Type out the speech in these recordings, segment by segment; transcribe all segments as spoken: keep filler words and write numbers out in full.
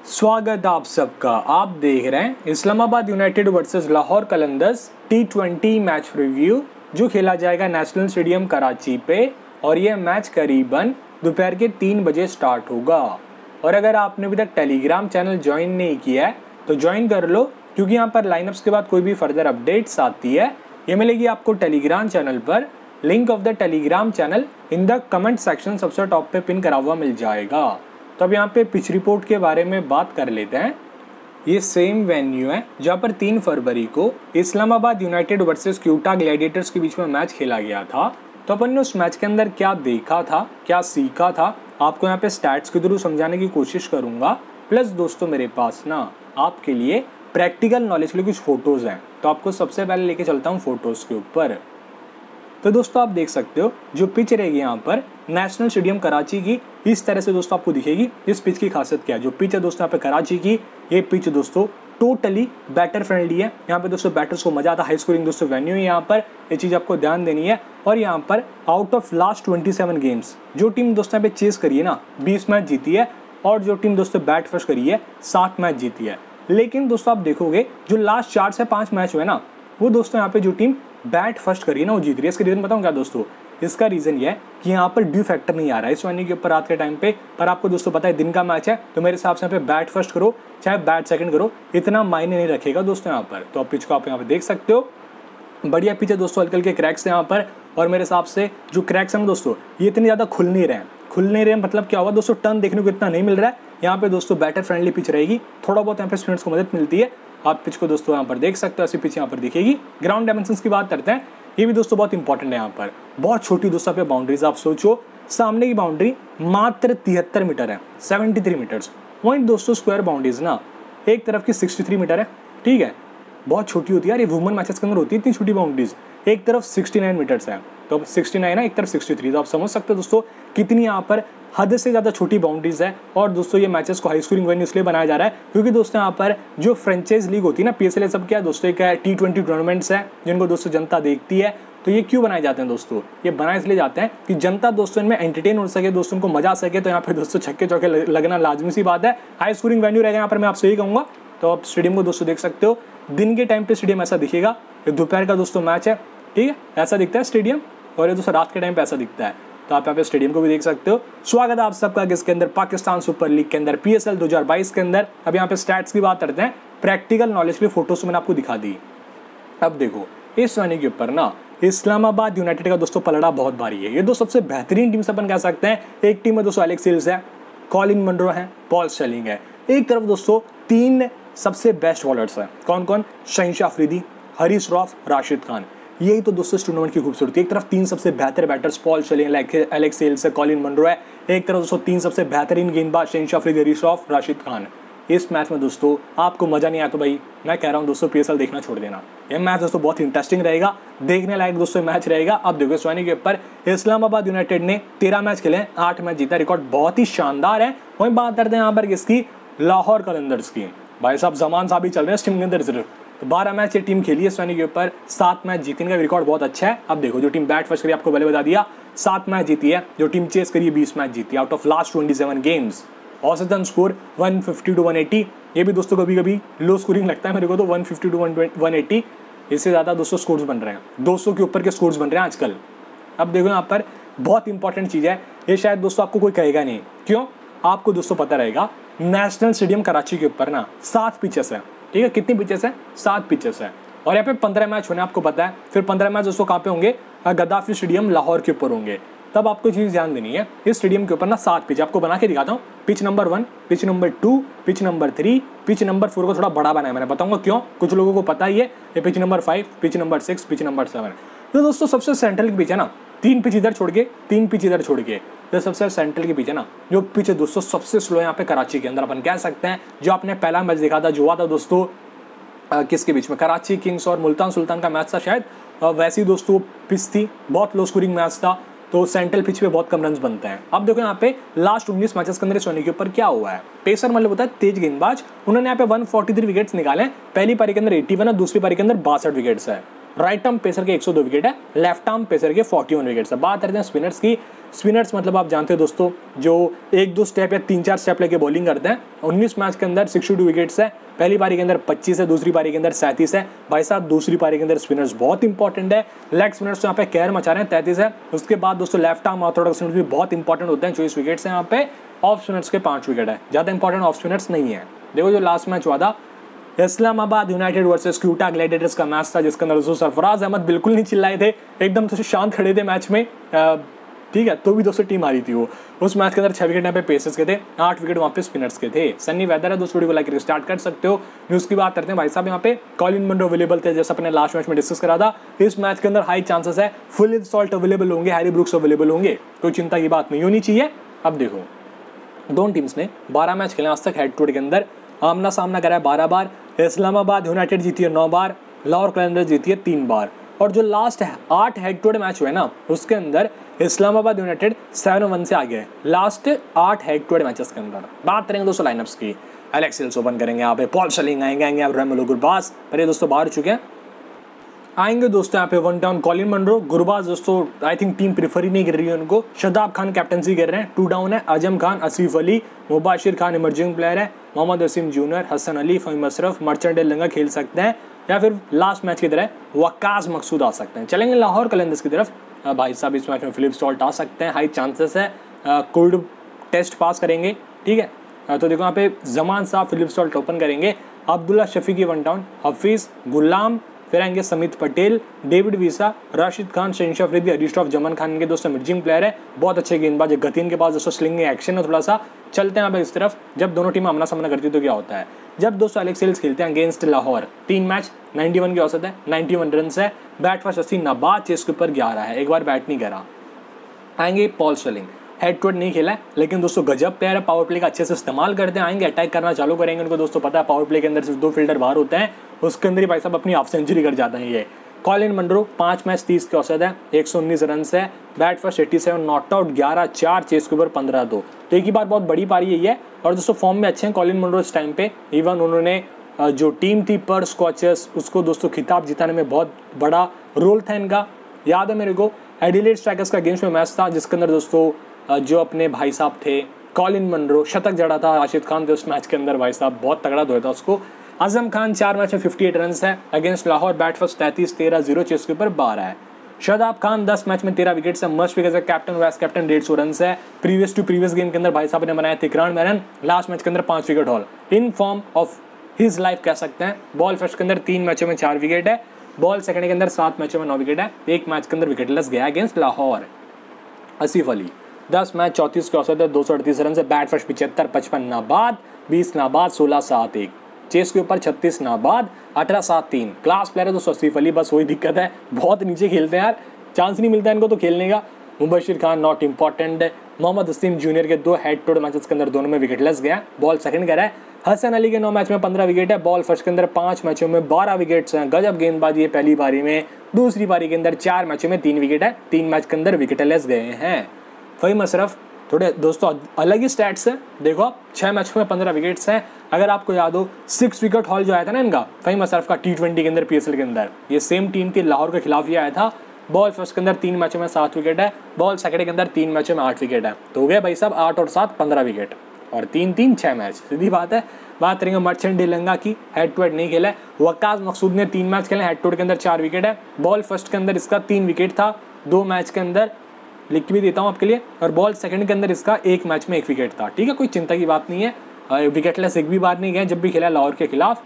स्वागत आप सबका। आप देख रहे हैं Islamabad United versus Lahore Qalandars T twenty match review जो खेला जाएगा नेशनल स्टेडियम कराची पे और यह मैच करीबन दोपहर के तीन बजे स्टार्ट होगा। और अगर आपने अभी तक टेलीग्राम चैनल ज्वाइन नहीं किया है तो ज्वाइन कर लो, क्योंकि यहाँ पर लाइनअप्स के बाद कोई भी फर्दर अपडेट्स आती है ये मिलेगी आपको टेलीग्राम चैनल पर। Link of the Telegram channel in the comment section सबसे टॉप पे पिन करा हुआ मिल जाएगा। तो अब यहाँ पे पिच रिपोर्ट के बारे में बात कर लेते हैं। ये सेम वेन्यू है जहाँ पर तीन फरवरी को Islamabad United versus Quetta Gladiators के बीच में मैच खेला गया था। तो अपन ने उस मैच के अंदर क्या देखा था, क्या सीखा था, आपको यहाँ पे स्टैट्स के थ्रू समझाने की कोशिश करूँगा। प्लस दोस्तों मेरे पास ना आपके लिए प्रैक्टिकल नॉलेज के लिए कुछ फ़ोटोज़ हैं, तो आपको सबसे पहले लेके चलता हूँ फ़ोटोज़ के ऊपर। तो दोस्तों आप देख सकते हो जो पिच रहेगी यहाँ पर नेशनल स्टेडियम कराची की, इस तरह से दोस्तों आपको दिखेगी। इस पिच की खासियत क्या है, जो पिच है दोस्तों यहाँ पे कराची की, ये पिच दोस्तों टोटली बैटर फ्रेंडली है। यहाँ पे दोस्तों बैटर्स को मजा आता है, हाई स्कोरिंग दोस्तों वेन्यू है यहाँ पर, ये चीज़ आपको ध्यान देनी है। और यहाँ पर out of last twenty seven games जो टीम दोस्तों यहाँ पे चेस करी है ना, बीस मैच जीती है, और जो टीम दोस्तों बैट फर्स्ट करी है सात मैच जीती है। लेकिन दोस्तों आप देखोगे जो लास्ट चार से पाँच मैच हुए ना, वो दोस्तों यहाँ पे जो टीम बैट फर्स्ट करी है ना वो जीत रही है। इसका रीज़न बताऊँ क्या दोस्तों, इसका रीज़न ये है कि यहाँ पर ड्यू फैक्टर नहीं आ रहा है इस वानी के ऊपर रात के टाइम पे। पर आपको दोस्तों पता है दिन का मैच है, तो मेरे हिसाब से यहाँ पे बैट फर्स्ट करो चाहे बैट सेकंड करो, इतना मायने नहीं रखेगा दोस्तों यहाँ पर। तो आप पिच को आप यहाँ पे देख सकते हो, बढ़िया पिच है दोस्तों, हल्के हल्के क्रैक्स हैं यहाँ पर। और मेरे हिसाब से जो क्रैक्स हैं दोस्तों ये इतनी ज़्यादा खुल नहीं रहे हैं। खुल नहीं रहे मतलब क्या हुआ दोस्तों, टर्न देखने को इतना नहीं मिल रहा है यहाँ पे दोस्तों। बैटर फ्रेंडली पिच रहेगी, थोड़ा बहुत यहाँ पे स्पिनर्स को मदद मिलती है। आप पिच को दोस्तों यहाँ पर देख सकते हो, ऐसी पिच यहाँ पर दिखेगी। ग्राउंड डायमेंशंस की बात करते हैं, ये भी दोस्तों बहुत इंपॉर्टेंट है। यहाँ पर बहुत छोटी दोस्तों पे बाउंड्रीज, आप सोचो सामने की बाउंड्री मात्र तिहत्तर मीटर है, सेवेंटी थ्री मीटर्स। वहीं दोस्तों स्क्वायर बाउंड्रीज ना एक तरफ की सिक्सटी थ्री मीटर है, ठीक है, बहुत छोटी होती है यार, ये वुमेन मैचेस के अंदर होती है इतनी छोटी बाउंड्रीज। एक तरफ सिक्सटी नाइन मीटर्स है, तो सिक्सटी नाइन है, एक तरफ सिक्सटी थ्री, तो आप समझ सकते हो दोस्तों कितनी यहाँ पर हद से ज़्यादा छोटी बाउंड्रीज है। और दोस्तों ये मैचेस को हाई स्कोरिंग वेन्यू इसलिए बनाया जा रहा है क्योंकि दोस्तों यहाँ पर जो फ्रेंचाइज लीग होती है ना, पीएसएल सब क्या है दोस्तों, एक टी ट्वेंटी टूर्नामेंट्स है जिनको दोस्तों जनता देखती है। तो ये क्यों बनाए जाते हैं दोस्तों, ये बनाए इसलिए जाते हैं कि जनता दोस्तों इनमें एंटरटेन हो सके, दोस्तों उनको मजा आ सके। तो यहाँ पे दोस्तों छक्के चौके लगना लाजमी सी बात है, हाई स्कोरिंग वेन्यू रहेगा यहाँ पर, मैं आपसे यही कहूँगा। तो आप स्टेडियम को दोस्तों देख सकते हो, दिन के टाइम पे स्टेडियम ऐसा दिखेगा, ये दोपहर का दोस्तों मैच है, ठीक है, ऐसा दिखता है स्टेडियम। और ये दोस्तों रात के टाइम पे ऐसा दिखता है। तो आप यहाँ पे स्टेडियम को भी देख सकते हो। स्वागत है आप सबका इसके अंदर पाकिस्तान सुपर लीग के अंदर पीएसएल दो हज़ार बाईस के अंदर। अब यहाँ पे स्टैट्स की बात करते हैं, प्रैक्टिकल नॉलेज के लिए फोटोज मैंने आपको दिखा दी। अब देखो इस वानी के ऊपर ना इस्लामाबाद यूनाइटेड का दोस्तों पलड़ा बहुत भारी है। ये दो सबसे बेहतरीन टीम से अपन कह सकते हैं। एक टीम में दोस्तों एलेक्स हेल्स है, कॉलिन मंड्रो है, पॉल स्टेलिंग है। एक तरफ दोस्तों तीन सबसे बेस्ट बॉलर्स हैं, कौन कौन, शहीन अफरीदी, हरीश रॉफ, राशिद खान। यही तो दोस्तों इस टूर्नामेंट की खूबसूरती। एक तरफ तीन सबसे बेहतर batters, Paul Stirling, Alex Hales है, कॉलिन मंड्रो है। एक तरफ दोस्तों तीन सबसे बेहतरीन गेंदबाज, शहीन अफरीदी, हरीश रॉफ, राशिद खान। इस मैच में दोस्तों आपको मजा नहीं आया तो भाई मैं कह रहा हूँ दोस्तों पीएसएल देखना छोड़ देना। यह मैच दोस्तों बहुत इंटरेस्टिंग रहेगा, देखने लायक दोस्तों मैच रहेगा। अब देखो स्वानी के ऊपर इस्लामाबाद यूनाइटेड ने तेरह मैच खेले, आठ मैच जीता, रिकॉर्ड बहुत ही शानदार है। वहीं बात करते हैं यहाँ पर किसकी, लाहौर कलंदर्स की। भाई साहब जमान साहब ही चल रहे हैं इस टीम के अंदर सिर्फ। तो बारह मैच ये टीम खेली है स्वानी के ऊपर, सात मैच जीतने का रिकॉर्ड बहुत अच्छा है। अब देखो जो टीम बैट फर्स्ट करी, आपको पहले बता दिया, सात मैच जीती है। जो टीम चेस करी बीस मैच जीती है out of last twenty seven games. औसतन score one fifty two one eighty, ये भी दोस्तों कभी कभी लो स्कोरिंग लगता है मेरे को, तो one fifty two one eighty, इससे ज़्यादा दोस्तों स्कोर्स बन रहे हैं, दो सौ के ऊपर के स्कोर्स बन रहे हैं आजकल। अब देखो यहाँ पर बहुत इंपॉर्टेंट चीज़ है, ये शायद दोस्तों आपको कोई कहेगा नहीं, क्यों, आपको दोस्तों पता रहेगा नेशनल स्टेडियम कराची के ऊपर ना सात पिचेस है, ठीक है, कितनी पिचेस है, सात पिचेस है। और यहाँ पे पंद्रह मैच होने आपको पता है, फिर पंद्रह मैच दोस्तों कहाँ पे होंगे, गद्दाफी स्टेडियम लाहौर के ऊपर होंगे। तब आपको चीज़ ध्यान देनी है, इस स्टेडियम के ऊपर ना सात पिच आपको बना के दिखाता हूँ। Pitch number one, pitch number two, pitch number three, pitch number four को थोड़ा बड़ा बनाया मैंने, बताऊंगा क्यों, कुछ लोगों को पता ही है। ये pitch number five, pitch number six, pitch number seven. तो दोस्तों सबसे सेंट्रल की पिच है ना, तीन पिच इधर छोड़ के, तीन पिच इधर छोड़ के, जो सबसे सेंट्रल की पिच है ना, जो पिच है दोस्तों सबसे स्लो यहाँ पे कराची के अंदर अपन कह सकते हैं। जो आपने पहला मैच देखा था, जो हुआ था दोस्तों आ, किसके बीच में, कराची किंग्स और मुल्तान सुल्तान का मैच था शायद, वैसी दोस्तों पिच थी, बहुत लो स्कोरिंग मैच था। तो सेंट्रल पिच पे बहुत कम रन बनते हैं। अब देखो यहाँ पे लास्ट उन्नीस मैचेस के अंदर सोनी के ऊपर क्या हुआ है। पेसर मतलब होता है तेज गेंदबाज, उन्होंने यहाँ पे वन फोर्टी थ्री विकेट्स निकाले। पहली पारी के अंदर इक्यासी है, दूसरी पारी के अंदर बासठ विकेट्स है। राइट आर्म पेसर के एक सौ दो विकेट है, लेफ्ट आर्म पेसर के इकतालीस विकेट्स है। बात करते हैं स्पिनर्स की, स्पिनर्स मतलब आप जानते हो दोस्तों, जो एक दो स्टेप या तीन चार स्टेप लेके बॉलिंग करते हैं। उन्नीस मैच के अंदर बासठ विकेट्स है, पहली पारी के अंदर पच्चीस है, दूसरी पारी के अंदर सैंतीस है। भाई साहब दूसरी पारी के अंदर स्पिनर्स बहुत इंपॉर्टेंट है, लेग स्पिनर्स तो यहाँ पे कहर मचा रहे हैं, तैंतीस है। उसके बाद दोस्तों लेफ्ट आर्म ऑर्थोडॉक्स स्पिनर्स भी बहुत इंपॉर्टेंट होते हैं, चौबीस विकेट्स है यहाँ पे। ऑफ स्पिनर्स के पांच विकेट है, ज़्यादा इंपॉर्टेंट ऑफ स्पिनर्स नहीं है। देखो जो लास्ट मैच हुआ था Islamabad United versus Quetta Gladiators का मैच था, जिसके अंदर दोस्तों सरफराज अहमद बिल्कुल नहीं चिल्लाए थे, एकदम तो शांत खड़े थे मैच में, ठीक है, तो भी दोस्तों टीम हारी थी वो। उस मैच के अंदर छह विकेट यहाँ पे पेसर्स के थे, आठ विकेट वहाँ पे स्पिनर्स के थे। सन्नी वेदर है दोस्तों, वीडियो को लाइक करके स्टार्ट कर सकते हो। न्यूज़ की बात करते हैं भाई साहब, यहाँ पे कॉलिन मनरो अवेलेबल थे, जैसा अपने लास्ट मैच में डिस्कस करा था। इस मैच के अंदर हाई चांसेस है फुल सॉल्ट अवेलेबल होंगे, हैरी ब्रुक्स अवेलेबल होंगे, कोई चिंता की बात नहीं होनी चाहिए। अब देखो दोनों टीम्स ने बारह मैच खेले आज तक हेड टू हेड के अंदर, आमना सामना करा है बारह बार। इस्लामाबाद यूनाइटेड जीती है नौ बार, लाहौर कलंदर्स जीती है तीन बार। और जो लास्ट है आठ हेड टू हेड मैच हुए ना, उसके अंदर इस्लामाबाद यूनाइटेड सेवन वन से आगे है लास्ट आठ हेड टू हेड मैचेस के अंदर। बात करेंगे दोस्तों लाइनअप्स की, एलेक्स हिल्स ओपन करेंगे यहाँ पे, पॉल शलिंग आएंगे आएंगे आप रेमुलो गुरबाज, पर ये दोस्तों बाहर चुके हैं। आएंगे दोस्तों यहाँ पे one down Colin Munro, Gurbaz दोस्तों आई थिंक टीम प्रीफर ही नहीं कर रही है उनको। शदाब खान कैप्टनसी कर रहे हैं, टू डाउन है आजम खान, आसिफ अली, मुबाशिर खान इमर्जिंग प्लेयर है, Mohammad Wasim junior, Hasan Ali, Faheem Ashraf, Marchant Lange खेल सकते हैं, या फिर लास्ट मैच की तरह वकास मकसूद आ सकते हैं। चलेंगे लाहौर कलंदर्स की तरफ, भाई साहब इस मैच में फिलिप सॉल्ट आ सकते हैं, हाई चांसेस है, कोल्ड टेस्ट पास करेंगे, ठीक है। तो देखो यहाँ पे जमान साहब फिलिप सॉल्ट ओपन करेंगे, अब्दुल्ला शफीकी वन डाउन, हफीज़, गुलाम, फिर आएंगे समित पटेल, डेविड वीसा, राशिद खान, शहनशाह अफरीदी, अरिस्टॉफ जमन खान के दोस्तों इमर्जिंग प्लेयर है, बहुत अच्छे गेंदबाज है। गतीन के पास दोस्तों स्लिंग एक्शन है थोड़ा सा। चलते हैं यहाँ पे इस तरफ, जब दोनों टीम आमना सामना करती है तो क्या होता है। जब दोस्तों एलेक्स हिल्स खेलते हैं अगेंस्ट लाहौर, तीन मैच इक्यानवे की औसत है, इक्यानवे रन है, बैट फर्स्ट अस्सी, नाबाद चेस के ऊपर ग्यारह है, एक बार बैट नहीं करा। आएंगे Paul Stirling, head to head नहीं खेला है, लेकिन दोस्तों गजब प्लेयर है, पावर प्ले का अच्छे से इस्तेमाल करते हैं। आएंगे अटैक करना चालू करेंगे, उनको दोस्तों पता है पावर प्ले के अंदर सिर्फ दो फील्डर बाहर होते हैं, उसके अंदर ही भाई साहब अपनी हाफ सेंचुरी कर जाते हैं ये। कॉलिन मनरो पाँच मैच तीस के औसत है, एक सौ उन्नीस रन है, बैट फर्स्ट सत्तासी, नॉट आउट ग्यारह, चार चेस के ऊपर पंद्रह दो, तो एक ही बार बहुत बड़ी पारी यही है। और दोस्तों फॉर्म में अच्छे हैं कॉलिन मनरो इस टाइम पे, इवन उन्होंने जो टीम थी पर स्कॉचर्स उसको दोस्तों खिताब जिताने में बहुत बड़ा रोल था इनका। याद है मेरे को एडिलेड स्ट्राइकर्स का गेम्स में मैच था, जिसके अंदर दोस्तों जो अपने भाई साहब थे कॉलिन मनरो शतक जड़ा था, राशिद खान थे उस मैच के अंदर, भाई साहब बहुत तगड़ा धोया था उसको। आजम खान चार मैच में अट्ठावन रन है अगेंस्ट लाहौर, बैट फर्स्ट तैंतीस, तेरह, जीरो चेस के ऊपर बारह है। शदाब खान दस मैच में तेरह विकेट है, मस्ट विकेट है, कैप्टन वाइस कैप्टन, डेढ़ सौ रन है। प्रीवियस टू प्रीवियस गेम के अंदर भाई साहब ने बनाया तिरानवे रन, लास्ट मैच के अंदर पांच wicket haul, in form of his life कह सकते हैं। बॉल फर्स्ट के अंदर तीन मैचों में चार विकेट है, बॉल सेकंड के अंदर सात मैचों में नौ विकेट है, एक मैच के अंदर विकेटलेस गया अगेंस्ट लाहौर। आसिफ अली दस मैच चौंतीस के औसत है, दो सौ अड़तीस रन से, बैट फर्स्ट पिछहत्तर, पचपन नाबाद, बीस नाबाद, सोलह सात एक, चेस के ऊपर छत्तीस नाबाद, अठारह सात तीन। क्लास प्लेयर है दोस्तों आसिफ अली, बस वही दिक्कत है बहुत नीचे खेलते हैं यार, चांस नहीं मिलता इनको तो खेलने का। मुबशिर खान नॉट इंपॉर्टेंट है, मोहम्मद वसीम जूनियर के दो हेड टू हेड मैचेस के अंदर दोनों में विकेटलेस गया, बॉल सेकंड करा है। हसन अली के नौ मैच में पंद्रह विकेट है, बॉल फर्स्ट के अंदर पांच मैचों में बारह विकेट्स हैं, गजब गेंदबाजी है पहली पारी में। दूसरी पारी के अंदर चार मैचों में तीन विकेट है, तीन मैच के अंदर विकेटलेस गए हैं। फहीम अशरफ थोड़े दोस्तों अलग ही स्टैट्स है, देखो आप छह मैचों में पंद्रह विकेट्स हैं। अगर आपको याद हो सिक्स विकेट हॉल जो आया था ना इनका फहीम अशरफ का टी ट्वेंटी के अंदर पीएसएल के अंदर, ये सेम टीम थी लाहौर के खिलाफ ही आया था। बॉल फर्स्ट के अंदर तीन मैचों में सात विकेट है, बॉल सेकंड के अंदर तीन मैचों में आठ विकेट है, तो हो गया भाई साहब आठ और सात पंद्रह विकेट, और तीन तीन छः मैच, सीधी बात है। बात करेंगे मर्चेंट लंगा की, हेड टू हेड नहीं खेला है। वकास मकसूद ने तीन मैच खेले, हेड टू हेड के अंदर चार विकेट है, बॉल फर्स्ट के अंदर इसका तीन विकेट था दो मैच के अंदर, लिख भी देता हूँ आपके लिए, और बॉल सेकंड के अंदर इसका एक मैच में एक विकेट था, ठीक है, कोई चिंता की बात नहीं है। विकेटलेस एक भी बार नहीं गए जब भी खेला लाहौर के खिलाफ।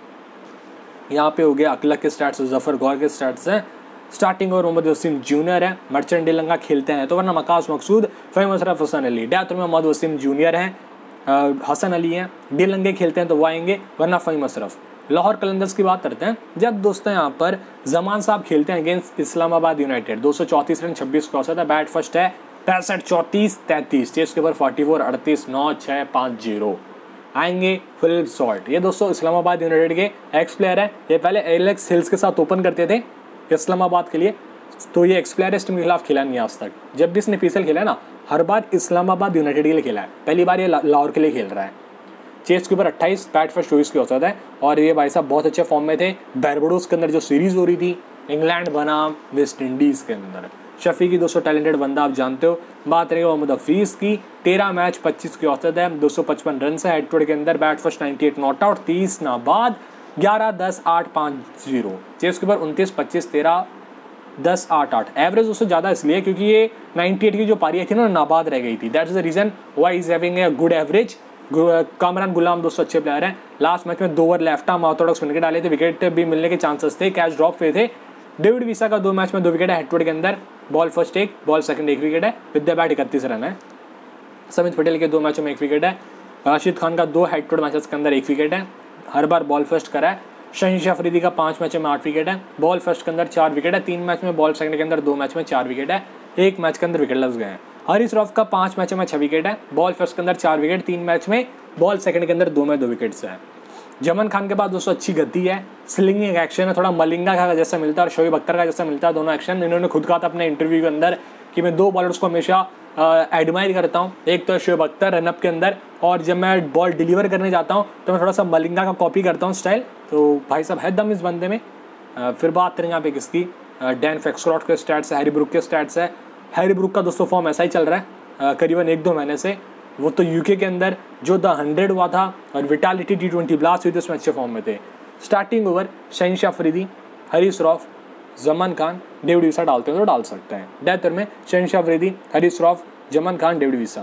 यहाँ पे हो गया अकलक के स्टार्ट्स, जफर गौर के स्टार्ट्स हैं। स्टार्टिंग और मोहम्मद वसीम जूनियर है, मर्चेंट डिलंगा खेलते हैं तो, वरना मकास मकसूद, फहीम अशरफ, हसन अली। डेथ में मोहम्मद वसीम जूनियर हैं, हसन अली हैं, डिलंगे खेलते हैं तो वो आएंगे, वरना फहीम अशरफ। लाहौर कलंदर्स की बात करते हैं, जब दोस्तों यहाँ पर जमान साहब खेलते हैं अगेंस्ट इस्लामाबाद यूनाइटेड, दो सौ चौंतीस रन छब्बीस का औसत है, बैट फर्स्ट है पैंसठ, चौंतीस, तैंतीस, चेस के ऊपर चौवालीस, अड़तीस, नौ, छः, पाँच, जीरो। आएंगे फिलिप सॉल्ट, ये दोस्तों इस्लामाबाद यूनाइटेड के एक्स प्लेयर है, ये पहले एलेक्स हिल्स के साथ ओपन करते थे इस्लामाबाद के लिए, तो ये एक्स प्लेयर इस टीम के खिलाफ खेला नहीं आज तक। जब भी इसने पीएसएल खेला है ना, हर बार इस्लामाबाद यूनाइटेड के लिए खेला है, पहली बार ये लाहौर के लिए खेल रहा है। चेस के ऊपर अट्ठाईस, बैट फर्स्ट चौबीस की औसत है, और ये भाई साहब बहुत अच्छे फॉर्म में थे। बारबाडोस के अंदर जो सीरीज हो रही थी, इंग्लैंड बनाम वेस्ट इंडीज़ के अंदर, शफी की दोस्तों टैलेंटेड बंदा आप जानते हो। बात करेंगे मोहम्मद हफीज़ की, तेरह मैच पच्चीस की औसत है, दो सौ पचपन रन है हेड टू हेड के अंदर, बैट फर्स्ट अट्ठानवे नॉट आउट, तीस नाबाद, ग्यारह दस आठ पाँच जीरो, चेस के ऊपर उनतीस पच्चीस तेरह दस आठ आठ। एवरेज दोस्तों ज़्यादा इसलिए क्योंकि ये अट्ठानवे की जो पारी आई थी ना नाबाद रह गई थी, that is the reason why is having a good average. Kamran Ghulam दोस्तों अच्छे प्लेयर हैं, लास्ट मैच में दो over left arm orthodox wicket डाले थे, विकेट भी मिलने के चांसेस थे, कैच ड्रॉप हुए थे। डेविड विसा का दो मैच में दो विकेट है हेड टू हेड के अंदर, बॉल फर्स्ट एक, बॉल सेकंड एक विकेट है, विद द बैट इकतीस रन है। समित पटेल के दो मैचों में एक विकेट है, राशिद खान का दो हेड टू हेड मैचेस के अंदर एक विकेट है, हर बार बॉल फर्स्ट करा है। शहीन अफरीदी का पांच मैचों में आठ विकेट है, बॉल फर्स्ट के अंदर चार विकेट है, तीन मैच में बॉल सेकंड के अंदर दो मैच में चार विकेट है, एक मैच के अंदर विकेट लग गए हैं। हरीश रॉफ का पांच मैचों में छह विकेट है, बॉल फर्स्ट के अंदर चार विकेट, तीन मैच में बॉल सेकंड के अंदर दो में दो विकेट्स है। जमन खान के पास दोस्तों अच्छी गति है, स्लिंगिंग एक्शन है, थोड़ा मलिंगा का जैसा मिलता है और शोएब अख्तर का जैसा मिलता है दोनों एक्शन। इन्होंने खुद कहा था अपने इंटरव्यू के अंदर कि मैं दो बॉलर्स को हमेशा एडमायर करता हूँ, एक तो शोएब अख्तर रनअप के अंदर, और जब मैं बॉल डिलीवर करने जाता हूँ तो मैं थोड़ा सा मलिंगा का कॉपी करता हूँ स्टाइल। तो भाई साहब है दम इस बंदे में। आ, फिर बात करेंगे यहाँ पे किसकी, डैन फैक्सक्रॉट के स्टैट्स है, हैरी ब्रुक के स्टैट्स है। हैरी ब्रुक का दोस्तों फॉर्म ऐसा ही चल रहा है करीबन एक दो महीने से, वो तो यूके के अंदर जो द हंड्रेड हुआ था और विटालिटी टी ट्वेंटी ब्लास्ट हुई थी उसमें अच्छे फॉर्म में थे। Starting over Shaheen Afridi, Haris Rauf, Zaman Khan, David विसा डालते हैं तो डाल सकते हैं। डेथ ओवर में शहीन अफरीदी, हरीश रॉफ, जमन खान, डेविड विसा।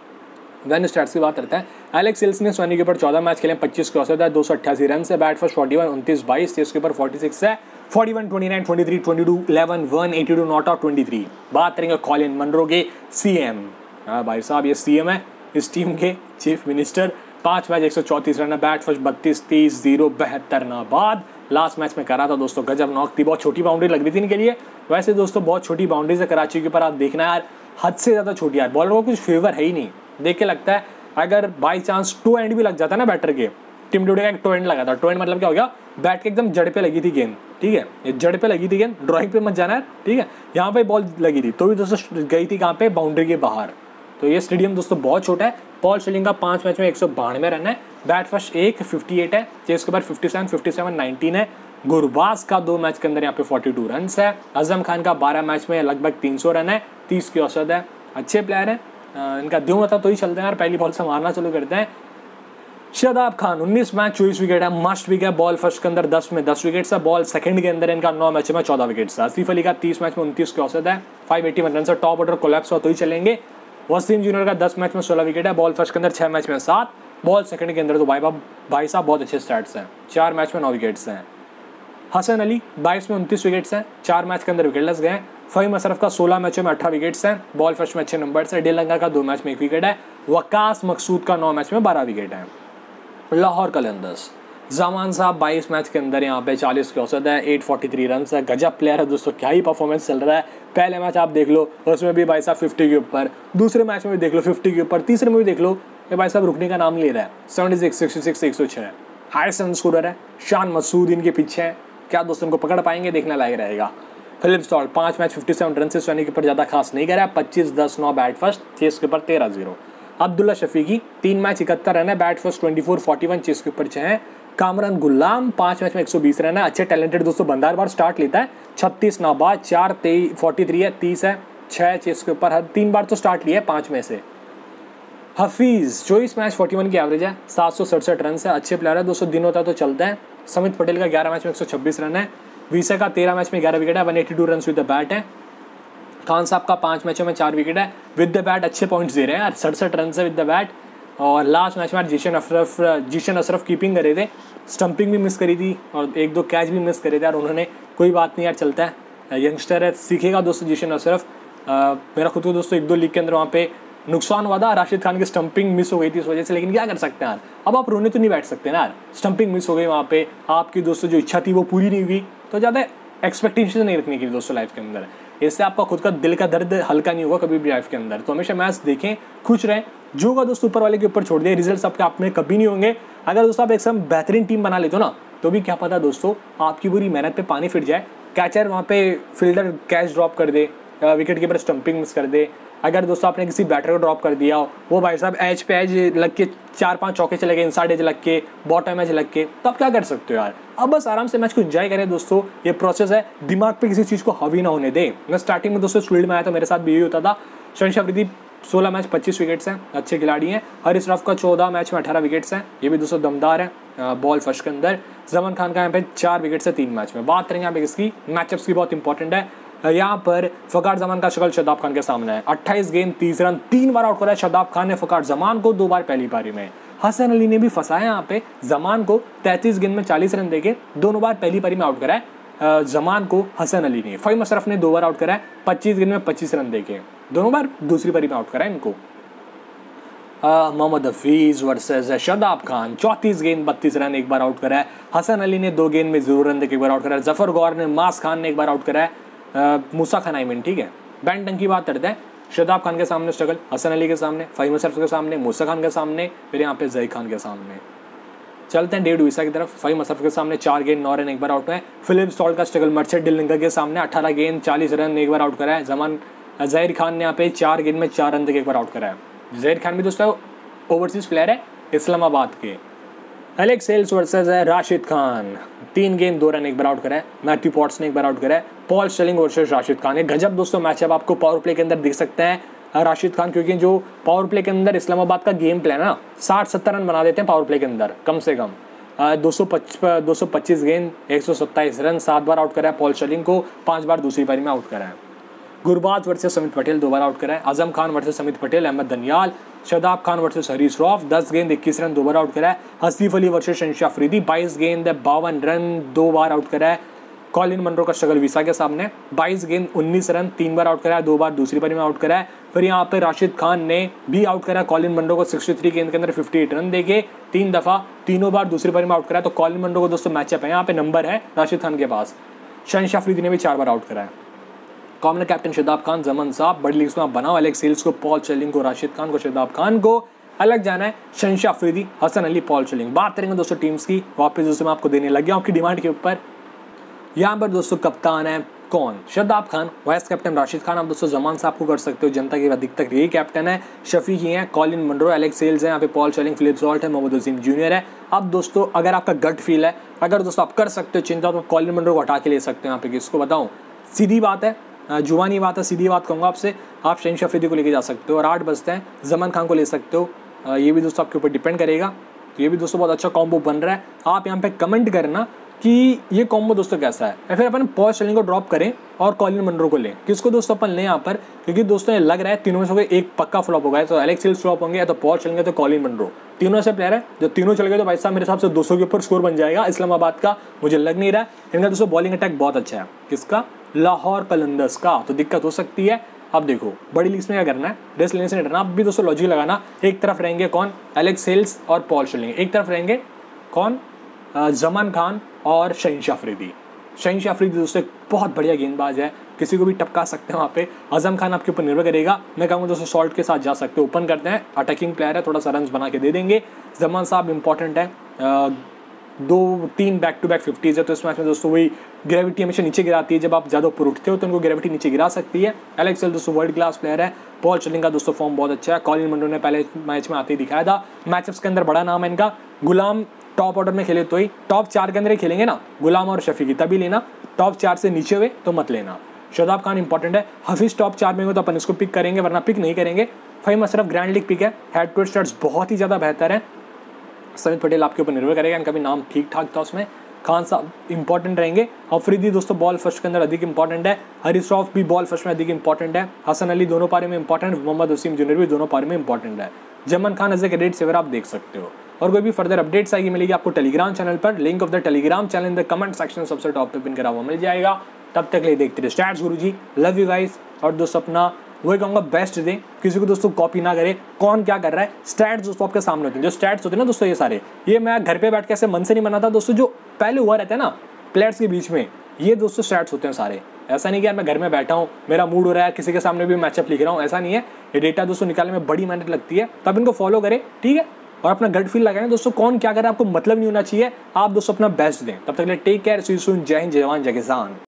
वैन स्टार्स की बात करते हैं, एलेक्स हिल्स ने सोनी के ऊपर चौदह मैच खेले, पच्चीस के औसत है, दो सौ अट्ठासी रन से, बैट फर्स्ट फोर्टी वन उनतीस बाईस, चेस के ऊपर फोर्टी सिक्स है, forty one twenty nine twenty three twenty two eleven one eighty two not out twenty three. बात करेंगे कॉलिन मनरो के सीएम। हाँ भाई साहब ये सीएम है इस टीम के, चीफ मिनिस्टर। पांच मैच एक सौ चौंतीस रन है, बैट फर्स्ट बत्तीस तीस जीरो बहत्तर नाबाद। लास्ट मैच में करा था दोस्तों गजब नॉक थी, बहुत छोटी बाउंड्री लग रही थी इनके लिए। वैसे दोस्तों बहुत छोटी बाउंड्रीज है कराची के ऊपर, आप देखना यार हद से ज़्यादा छोटी यार, बॉलर को कुछ फेवर है ही नहीं। देख के लगता है अगर बाई चांस टू एंड भी लग जाता है ना बैटर के, टिम डुडे का एक टो एंड लगा था, टो एंड मतलब क्या हो गया, बैट के एकदम जड़ पे लगी थी गेंद, ठीक है, ये जड़ पे लगी थी गेंद, ड्राइंग पे मत जाना है, ठीक है, यहाँ पे बॉल लगी थी तो भी दोस्तों गई थी कहाँ पे, बाउंड्री के बाहर। तो ये स्टेडियम दोस्तों बहुत छोटा है। पॉल शिलिंग का पांच मैच में एक सौ बानवे रन है, बैट फर्स्ट एक फिफ्टी एट है, चेस के बाद fifty seven fifty seven nineteen है। गुरबाज का दो मैच के अंदर यहाँ पे फोर्टी टू रन है। आजम खान का बारह मैच में लगभग तीन सौ रन है, तीस की औसत है। अच्छे प्लेयर हैं, इनका द्यों होता तो ही चलते हैं यार, पहली बॉल से मारना चालू करते हैं। शादाब खान उन्नीस मैच चौबीस विकेट है, मस्ट विकेट, बॉल फर्स्ट के अंदर दस में दस विकेट है, बॉल सेकंड के अंदर इनका नौ मैच में चौदह विकेट है। आसिफ अली का तीस मैच में उनतीस की औसत है, फाइव एटी वन रन से, टॉप ऑर्डर कोलैप्स हो तो ही चलेंगे। वसीम जूनियर का दस मैच में सोलह विकेट है, बॉल फर्स्ट के अंदर छह मैच में सात, बॉल सेकंड के अंदर तो भाई भाई साहब बहुत अच्छे स्टैट्स हैं, चार मैच में नौ विकेट्स हैं। हसन अली बाईस में उनतीस विकेट्स हैं, चार मैच के अंदर विकेट लग गए हैं। फ़हीम अशरफ का सोलह मैचों में अठारह विकेट्स हैं, बॉल फर्स्ट में अच्छे नंबर है। डेलंगा का दो मैच में एक विकेट है। वकास मकसूद का नौ मैच में बारह विकेट है। लाहौर कलंदर्स जमान साहब बाईस मैच के अंदर यहाँ पे चालीस की औसत है, आठ सौ तैंतालीस रन है, गजब प्लेयर है दोस्तों, क्या ही परफॉर्मेंस चल रहा है। पहले मैच आप देख लो उसमें भी भाई साहब फिफ्टी के ऊपर, दूसरे मैच में भी देख लो फिफ्टी के ऊपर, तीसरे में भी देख लो ये भाई साहब रुकने का नाम ले रहा है। सेवेंटी सिक्स सिक्सटी सिक्स एक सौ छः हाईएस्ट रन स्कोरर है। शान मसूद इनके पीछे है, क्या दोस्तों इनको पकड़ पाएंगे, देखने लायक रहेगा। फिलिप स्टॉल्ट पाँच मैच फिफ्टी सेवन रन से सोनी के ऊपर ज़्यादा खास नहीं करा है, पच्चीस दस नौ बैट फर्स्ट, चेस के ऊपर तेरह जीरो। अब्दुल्ला शफीकी तीन मैच इकहत्तर रन है, bat first twenty four forty one, chase के ऊपर छः है। कामरान गुलाम पाँच मैच में एक सौ बीस रन है, अच्छे टैलेंटेड दोस्तों, बंदा हर बार स्टार्ट लेता है, छत्तीस नाबाद, चार तेईस फोर्टी थ्री है, तीस है, छः चेस के ऊपर, हर तीन बार तो स्टार्ट लिया है पाँच में से। हफीज़ चौबीस मैच फोर्टी वन की एवरेज है, सात सौ सड़सठ रन है, अच्छे प्लेयर है दोस्तों, दिन होता है तो चलता है। समित पटेल का ग्यारह मैच में एक सौ छब्बीस रन है। विसा का तेरह मैच में ग्यारह विकेट है, one eighty two run with the bat है। खान साहब का पाँच मैचों में चार विकेट है, विद द बैट अच्छे पॉइंट्स दे रहे हैं यार, सड़सठ रन से विद द बैट। और लास्ट मैच में जीशन अशरफ जीशन अशरफ कीपिंग करे थे, स्टंपिंग भी मिस करी थी और एक दो कैच भी मिस करे थे यार उन्होंने, कोई बात नहीं यार, चलता है, यंगस्टर है, सीखेगा दोस्तों जीशन अशरफ। मेरा खुद को दोस्तों एक दो लीग के अंदर वहाँ पे नुकसान हुआ था, राशिद खान की स्टंपिंग मिस हो गई थी इस वजह से, लेकिन क्या कर सकते हैं यार, अब आप रोने तो नहीं बैठ सकते ना यार, स्टंपिंग मिस हो गई वहाँ पे, आपकी दोस्तों जो इच्छा थी वो पूरी नहीं हुई, तो ज़्यादा एक्सपेक्टेशन नहीं रखने की दोस्तों लाइफ के अंदर, इससे आपका खुद का दिल का दर्द हल्का नहीं होगा कभी भी लाइफ के अंदर। तो हमेशा मैच देखें, खुश रहें, जो होगा दोस्तों ऊपर वाले के ऊपर छोड़ दिए, रिजल्ट्स आपके आप में कभी नहीं होंगे। अगर दोस्तों आप एक समय बेहतरीन टीम बना लेते हो ना, तो भी क्या पता दोस्तों आपकी पूरी मेहनत पे पानी फिर जाए, कैचर वहाँ पे फील्डर कैच ड्रॉप कर दे, विकेट कीपर स्टंपिंग मिस कर दे, अगर दोस्तों आपने किसी बैटर को ड्रॉप कर दिया हो, वो भाई साहब एज पे एज लग के चार पांच चौके चले गए, इनसाइड एज लग के, बॉटम एज लग के, तो आप क्या कर सकते हो यार। अब बस आराम से मैच को एंजॉय करें दोस्तों, ये प्रोसेस है, दिमाग पे किसी चीज़ को हावी ना होने दे। मैं स्टार्टिंग में दोस्तों फील्ड में आया तो मेरे साथ भी यही होता था। शहनशाह अफरीदी सोलह मैच पच्चीस विकेट्स हैं, अच्छे खिलाड़ी हैं। हरीश रफ का चौदह मैच में अठारह विकेट्स हैं, ये भी दोस्तों दमदार है बॉल फर्स्ट के अंदर। जमान खान का यहाँ पे चार विकेट्स है तीन मैच में। बात करेंगे यहाँ पे किसकी, मैचअप्स की, बहुत इंपॉर्टेंट है। यहाँ पर फकार जमान का शक्ल शादाब खान के सामने है। अट्ठाईस गेंद तीस रन, तीन बार आउट करा है शादाब खान ने फकार जमान को, दो बार पहली पारी में। हसन अली ने भी फंसाया यहाँ पे जमान को, तैंतीस गेंद में चालीस रन देके दोनों बार पहली पारी में आउट करा है जमान को हसन अली ने। फ़हीम अशरफ ने दो बार आउट करा है, पच्चीस गेंद में पच्चीस रन देके, दोनों बार दूसरी पारी में आउट करा है इनको। मोहम्मद हफीज वर्सेस शादाब खान, चौंतीस गेंद बत्तीस रन, एक बार आउट करा है। हसन अली ने दो गेंद में जरूर रन देके एक बार आउट करा है। जफर गौर ने, मास खान ने एक बार आउट करा है। मूसा खान आई मीन, ठीक है। बैंटन की बात करते हैं, शादाब खान के सामने स्ट्रगल, हसन अली के सामने, फ़हीम अशरफ के सामने, मूसा खान के सामने, फिर यहाँ पे ज़ईद खान के सामने। चलते हैं डेविड विसा की तरफ। फ़हीम अशरफ के सामने चार गेंद नौ रन, एक बार आउट है। फिलिप स्टॉल का स्ट्रगल, मर्चेंट डिलिंगर के सामने अठारह गेंद चालीस रन, एक बार आउट करा है। जमान ज़हीर खान ने यहाँ पे चार गेंद में चार रन देके एक बार आउट करा है। ज़हीर खान भी दोस्तों ओवरसीज प्लेयर है इस्लामाबाद के। एलेक्स हेल्स वर्सेस है राशिद खान, तीन गेंद दो रन, एक बार आउट करा है। मैथ्यू पॉट्स ने एक बार आउट करा है। Paul Stirling versus Rashid Khan, एक गजब दोस्तों मैचअप आपको पावर प्ले के अंदर दिख सकते हैं राशिद खान, क्योंकि जो पावर प्ले के अंदर इस्लामाबाद का गेम प्लान है ना, साठ सत्तर रन बना देते हैं पावर प्ले के अंदर कम से कम। दो सौ पच्चीस गेंद एक सौ सत्ताईस रन, सात बार आउट करा है पॉल स्टेलिंग को, पांच बार दूसरी पारी में आउट करा है। गुरबाज वर्सेस समित पटेल, दो बार आउट करा है। आजम खान वर्सेस समित पटेल, अहमद दनियाल। शादाब खान वर्सेस हरीश रौफ, दस गेंद इक्कीस रन, दो बार आउट करा है। हसीफ अली वर्सेस शहनशाह अफरीदी, बाईस गेंद बावन रन, दो बार आउट करा है। कॉलिन मनरो का स्ट्रगल विसा के सामने, बाईस गेंद उन्नीस रन, तीन बार आउट करा है, दो बार दूसरी पारी में आउट करा है। फिर यहाँ पे राशिद खान ने भी आउट करा कॉलिन मनरो को तिरसठ गेंद के अंदर अट्ठावन रन देके, तीन दफा तीनों बार दूसरी पारी में आउट करा है। तो कॉलिन मनरो को दोस्तों मैचअप है, यहाँ पे नंबर है राशिद खान के पास। शहनशाह अफरीदी ने भी चार बार आउट करा है। कॉमन कैप्टन शादाब खान, जमन साहब, बड़ी लीग्स में आप बनाओ एलेक्स हेल्स को, पॉल स्टेलिंग को, राशिद खान को, शादाब खान को अलग जाना है। Shahanshah Afridi, Hasan Ali, Paul Stirling. बात करेंगे दोस्तों टीम्स की, वापस दोस्तों मैं आपको देने लग गया आपकी डिमांड के ऊपर। यहाँ पर दोस्तों कप्तान है कौन, शादाब खान। वाइस कैप्टन राशिद खान, आप दोस्तों जमान साहब को कर सकते हो, जनता की अधिकतर यही कैप्टन है। शफीकी हैं, कॉलिन मनरो, एलेक्स हेल्स है, यहाँ पे पॉल स्टेलिंग, फिलिप सॉल्ट है, मोहम्मद वसीम जूनियर है। अब दोस्तों अगर आपका गट फील है, अगर दोस्तों आप कर सकते हो चिंता, तो कॉलिन मनरो को हटा के ले सकते हो। यहाँ पे किसको बताऊँ, सीधी बात है, जुबानी बात है, सीधी बात कहूँगा आपसे, आप शहनशाह अफरीदी को लेके जा सकते हो और आठ बजते हैं जमान खान को ले सकते हो। ये भी दोस्तों आपके ऊपर डिपेंड करेगा। तो ये भी दोस्तों बहुत अच्छा कॉम्बो बन रहा है। आप यहाँ पे कमेंट करना कि ये कॉम्बो दोस्तों कैसा है, या फिर अपन पॉल स्टेलिंग को ड्रॉप करें और कॉलिन मनरो को लें, किसको दोस्तों अपन लें यहाँ पर, क्योंकि दोस्तों ये लग रहा है तीनों में से कोई एक पक्का फ्लॉप होगा। तो एलेक्स हेल्स फ्लॉप होंगे, या तो पॉल स्टेलिंग, तो कॉलिन मनरो, तीनों से प्लेयर है। जो तीनों चल गए तो भाई साहब मेरे हिसाब से दो सौ के ऊपर स्कोर बन जाएगा इस्लामाबाद का, मुझे लग नहीं रहा है। इनका दोस्तों बॉलिंग अटैक बहुत अच्छा है, किसका, लाहौर कलंदर्स का, तो दिक्कत हो सकती है। अब देखो बड़ी लीग्स में क्या करना है, रेस्ट लेने से नहीं डरना। अब भी दोस्तों लॉजिक लगाना, एक तरफ रहेंगे कौन, एलेक्स हेल्स और पॉल स्टेलिंग, एक तरफ रहेंगे कौन, जमान खान और शहनशाह अफरीदी। शहनशाह अफरीदी दोस्तों एक बहुत बढ़िया गेंदबाज है, किसी को भी टपका सकते हैं वहाँ पे। आजम खान आपके ऊपर निर्भर करेगा, मैं कहूँगा दोस्तों सॉल्ट के साथ जा सकते हो, ओपन करते हैं, अटैकिंग प्लेयर है, थोड़ा सा रन बना के दे देंगे। जमान साहब इंपॉर्टेंट है, दो तीन बैक टू बैक फिफ्टीज़ है, तो इस मैच में दोस्तों वही ग्रेविटी हमेशा नीचे गिराती है, जब आप ज़्यादा ऊपर उठते हो तो उनको ग्रेविटी नीचे गिरा सकती है। एलेक्स हेल्स दोस्तों वर्ल्ड क्लास प्लेयर है। पॉल स्टेलिंग का दोस्तों फॉर्म बहुत अच्छा है, कॉलिन मनरो ने पहले मैच में आते ही दिखाया था। मैचअप्स के अंदर बड़ा नाम है इनका। गुलाम टॉप ऑर्डर में खेले तो ही, टॉप चार के अंदर ही खेलेंगे ना गुलाम और शफीकी, तभी लेना। टॉप चार से नीचे हुए तो मत लेना। शादाब खान इंपॉर्टेंट है, हफीज टॉप चार में हो तो अपन इसको पिक करेंगे, वरना पिक नहीं करेंगे। Faheem Ashraf grand league pick है, हेड टू हेड स्टार्ट्स बहुत ही ज़्यादा बेहतर है। समित पटेल आपके ऊपर निर्भर करेगा, इनका भी नाम ठीक ठाक था उसमें। खान साहब इंपॉर्टेंट रहेंगे। अफरीदी दोस्तों बॉल फर्स्ट के अंदर अधिक इंपॉर्टेंट है। हरीश रौफ भी बॉल फर्स्ट में अधिक इंपॉर्टेंट है। हसन अली दोनों पारी में इंपॉर्टेंट, मोहम्मद वसीम जूनियर भी दोनों पारी में इंपॉर्टेंट है। Zaman Khan as a credit saver आप देख सकते हो। और कोई भी फर्दर अपडेट्स आएगी मिलेगी आपको टेलीग्राम चैनल पर, link of the Telegram channel in the comment section सबसे टॉप पे पिन करा हुआ मिल जाएगा। तब तक ले देखते रहे stats Guruji, love you guys. और दोस्तों अपना वही कहूँगा बेस्ट दे, किसी को दोस्तों कॉपी ना करे, कौन क्या कर रहा है। स्टैट्स दोस्तों आपके सामने होते हैं, जो स्टैट्स होते हैं ना दोस्तों, ये सारे ये मैं घर पे बैठ के ऐसे मन से नहीं बनाता दोस्तों, जो पहले हुआ रहता है ना प्लेयर्स के बीच में, ये दोस्तों स्टैट्स होते हैं सारे। ऐसा नहीं कि यार मैं घर में बैठा हूँ, मेरा मूड हो रहा है, किसी के सामने भी मैचअप लिख रहा हूँ, ऐसा नहीं है। ये डेटा दोस्तों निकालने में बड़ी मेहनत लगती है, तब इनको फॉलो करें, ठीक है। और अपना गट फील लगाएं दोस्तों, कौन क्या कर रहा है आपको मतलब नहीं होना चाहिए, आप दोस्तों अपना बेस्ट दें। तब तक take care, see you soon, जय हिंद, जय जवान, जय किसान।